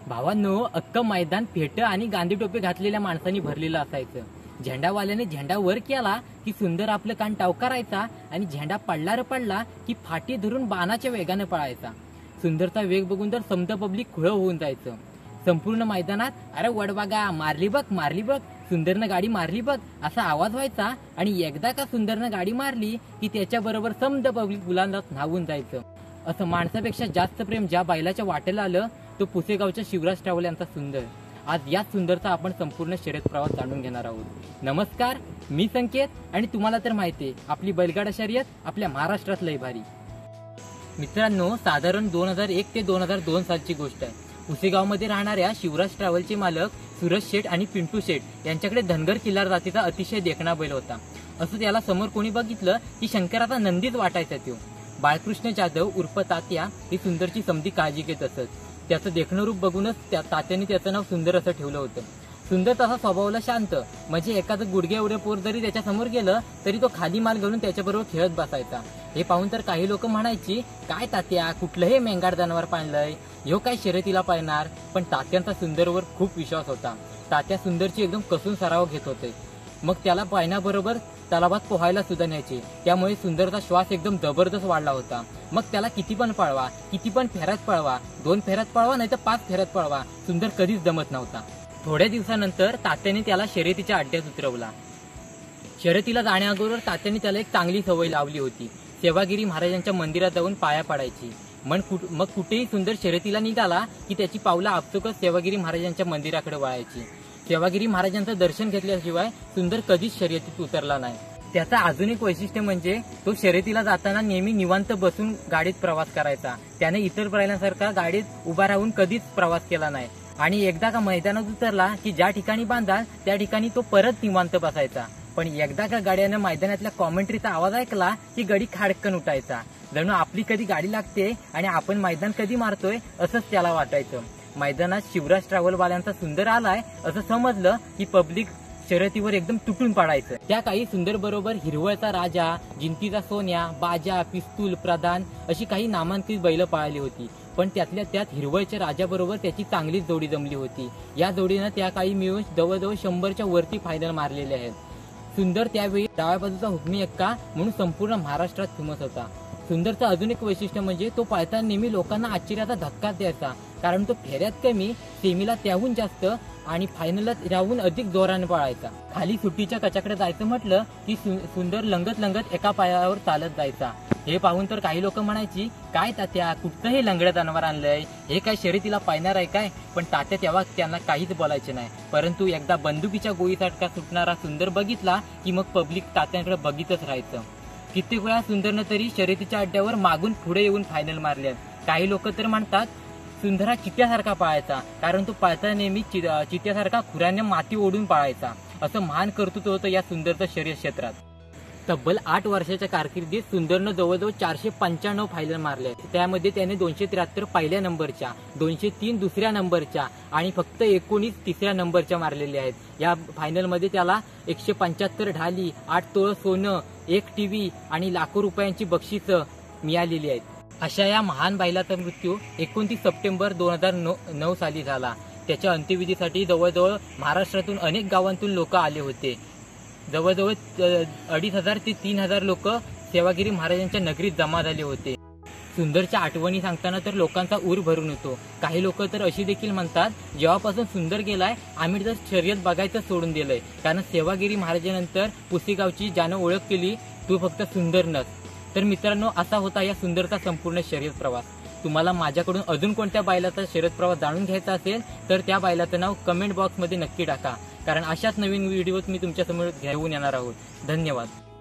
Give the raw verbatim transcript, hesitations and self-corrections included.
भावांनो, अख्खं मैदान फेट आणि गांधी टोपी घातलेल्या माणसांनी भरलेलं असायचं. झेंडावाल्याने झेंडा वर केला की सुंदर आपलं कान टावकारायचा आणि झेंडा पडला र पडला की फाटी धरून बाणाच्या वेगाने पळायचा. सुंदरचा वेग बघून तर समद पब्लिक खुळ होऊन जायचं. संपूर्ण मैदानात अरे वड बघा, मारली बघ मारली बघ, सुंदरनं गाडी मारली बघ असा आवाज व्हायचा. आणि एकदा का सुंदरनं गाडी मारली की त्याच्याबरोबर समद पब्लिक गुलांनात न्हावून जायचं. असं माणसापेक्षा जास्त प्रेम ज्या बैलाच्या वाटेला आलं तो पुसेगावच्या शिवराज ट्रॅव्हल यांचा सुंदर. आज याच सुंदरचा आपण संपूर्ण शर्यत प्रवास जाणून घेणार आहोत. नमस्कार, मी संकेत आणि तुम्हाला तर माहिती आहे आपली बैलगाडा शर्यत आपल्या महाराष्ट्रात लय भारी. मित्रांनो, साधारण दोन हजार एक ते दोन हजार दोन सालची गोष्ट आहे. पुसेगावमध्ये राहणाऱ्या शिवराज ट्रॅव्हलचे मालक सूरज शेठ आणि पिंटू शेठ यांच्याकडे धनगर किल्लार जातीचा अतिशय देखणा बैल होता. असं त्याला समोर कोणी बघितलं की शंकराचा नंदीच वाटायचा. तो बाळकृष्ण जाधव उर्फ तात्या ही सुंदरची समधी काळजी घेत असत. त्याचं देखणं रूप बघूनच त्या तात्याने त्याचं नाव सुंदर असं ठेवलं होतं. सुंदर तसा स्वभावाला शांत, म्हणजे एखादं गुडघे एवढे पोर जरी त्याच्या समोर गेलं तरी तो खाली माल घालून त्याच्याबरोबर खेळत बसायचा. हे पाहून तर काही लोक म्हणायची, काय तात्या कुठलं हे मेंगाड जनावर पाळलंय, ह्यो काय शर्यतीला पाळणार. पण तात्यांचा सुंदरवर खूप विश्वास होता. तात्या सुंदरची एकदम कसून सराव घेत होते. मग त्याला पाळण्याबरोबर तलावात पोहायला सुद्धा न्यायचे. त्यामुळे सुंदरचा श्वास एकदम जबरदस्त वाढला होता. मग त्याला किती पण पळवा, किती पण फेऱ्यात पळवा, दोन फेऱ्यात पळवा नाही तर पाच फेऱ्यात पळवा, सुंदर कधीच जमत नव्हता. थोड्या दिवसानंतर तात्याने त्याला शर्यतीच्या अड्ड्यात उतरवला. शर्यतीला जाण्याअगोदर तात्याने त्याला एक चांगली सवय लावली होती. सेवागिरी महाराजांच्या मंदिरात जाऊन पाया पडायची. मग कुठेही सुंदर शर्यतीला निघाला की त्याची पावलं आपसुकच सेवागिरी महाराजांच्या मंदिराकडे वळायची. सेवागिरी महाराजांचं दर्शन घेतल्याशिवाय सुंदर कधीच शर्यतीत उतरला नाही. त्याचा अजून एक वैशिष्ट्य म्हणजे तो शर्यतीला जाताना नेहमी निवांत बसून गाडीत प्रवास करायचा. त्याने इतर बैलांसारखा गाडीत उभा राहून कधीच प्रवास केला नाही. आणि एकदा का मैदानात उतरला की ज्या ठिकाणी बांधाल त्या ठिकाणी तो परत निवांत बसायचा. पण एकदा का गाड्यानं मैदानातल्या कॉमेंट्रीचा आवाज ऐकला की गडी खाडकन उठायचा. जणू आपली कधी गाडी लागते आणि आपण मैदान कधी मारतोय असंच त्याला वाटायचं. मैदानात शिवराज ट्रॅव्हलवाल्यांचा सुंदर आलाय असं समजलं की पब्लिक शर्यतीवर एकदम तुटून पडायचं. त्या काही सुंदर बरोबर हिरवळचा राजा, जिंतीचा सोन्या, बाजा, पिस्तूल, प्रधान अशी काही नामांकित बैल पाळली होती. पण त्यातल्या त्यात हिरवळच्या राजाबरोबर त्याची चांगलीच जोडी जमली होती. या जोडीनं त्या काही मिळून जवळजवळ शंभरच्या वरती फायनल मारलेले आहेत. सुंदर त्यावेळी डाव्या बाजूचा हुकमी एक्का म्हणून संपूर्ण महाराष्ट्रात फेमस होता. सुंदरचं अजून एक वैशिष्ट्य म्हणजे तो पाळताना नेहमी लोकांना आश्चर्याचा धक्का द्यायचा. कारण तो फेऱ्यात कमी, सेमीला त्याहून जास्त आणि फायनलला राहून अधिक जोराने पळायचा. खाली सुट्टीच्या कचाकडे जायचं म्हटलं की सुंदर लंगत लंगत एका पायावर चालत जायचा. हे पाहून तर काही लोक म्हणायची, काय तात्या कुठचं हे लंगडं जनावर आणलंय, हे काय शर्यतीला पाळणार आहे काय. पण तात्या तेव्हा त्यांना काहीच बोलायचे नाही. परंतु एकदा बंदुकीच्या गोळीसारखा सुटणारा सुंदर बघितला की मग पब्लिक तात्यांकडे बघितच राहायचं. कित्येक वेळा सुंदरनं तरी शर्यतीच्या अड्ड्यावर मागून पुढे येऊन फायनल मारल्यात. काही लोक तर म्हणतात सुंदर चित्यासारखा पाळायचा, कारण तो पाळताना नेहमी चित्यासारखा खुराने माती ओढून पाळायचा. असं महान कर्तृत्व होतं या सुंदरचं शर्यत क्षेत्रात. तब्बल आठ वर्षाच्या कारकिर्दीत सुंदरनं जवळजवळ चारशे पंच्याण्णव फायनल मारले. त्यामध्ये त्याने दोनशे त्र्याहत्तर पहिल्या नंबरच्या, दोनशे तीन दुसऱ्या नंबरच्या आणि फक्त एकोणीस तिसऱ्या नंबरच्या मारलेल्या आहेत. या फायनलमध्ये त्याला एकशे पंच्याहत्तर ढाली, आठ तोळ सोनं, एक टीव्ही आणि लाखो रुपयांची बक्षिसं मिळालेली आहेत. अशा या महान बैलाचा मृत्यू एकोणतीस सप्टेंबर दोन हजार नऊ साली झाला. त्याच्या अंत्यविधीसाठी जवळजवळ महाराष्ट्रातून अनेक गावांतून लोक आले होते. जवळजवळ अडीच हजार ते तीन हजार लोक सेवागिरी महाराजांच्या नगरीत जमा झाले होते. सुंदरच्या आठवणी सांगताना तर लोकांचा ऊर भरून येतो. काही लोक तर अशी देखील म्हणतात, जेव्हापासून सुंदर गेलाय आम्ही तर शर्यत बघायचं सोडून दिलंय, कारण सेवागिरी महाराजांनंतर पुसेगावची ज्यानं ओळख केली तू फक्त सुंदर नस. तर मित्रांनो, असा होता या सुंदरचा संपूर्ण शर्यत प्रवास. तुम्हाला माझ्याकडून अजून कोणत्या बैलाचा शर्यत प्रवास जाणून घ्यायचा असेल तर त्या बैलाचं नाव कमेंट बॉक्समध्ये नक्की टाका, कारण अशाच नवीन व्हिडिओज मी तुमच्यासमोर घेऊन येणार आहोत. धन्यवाद.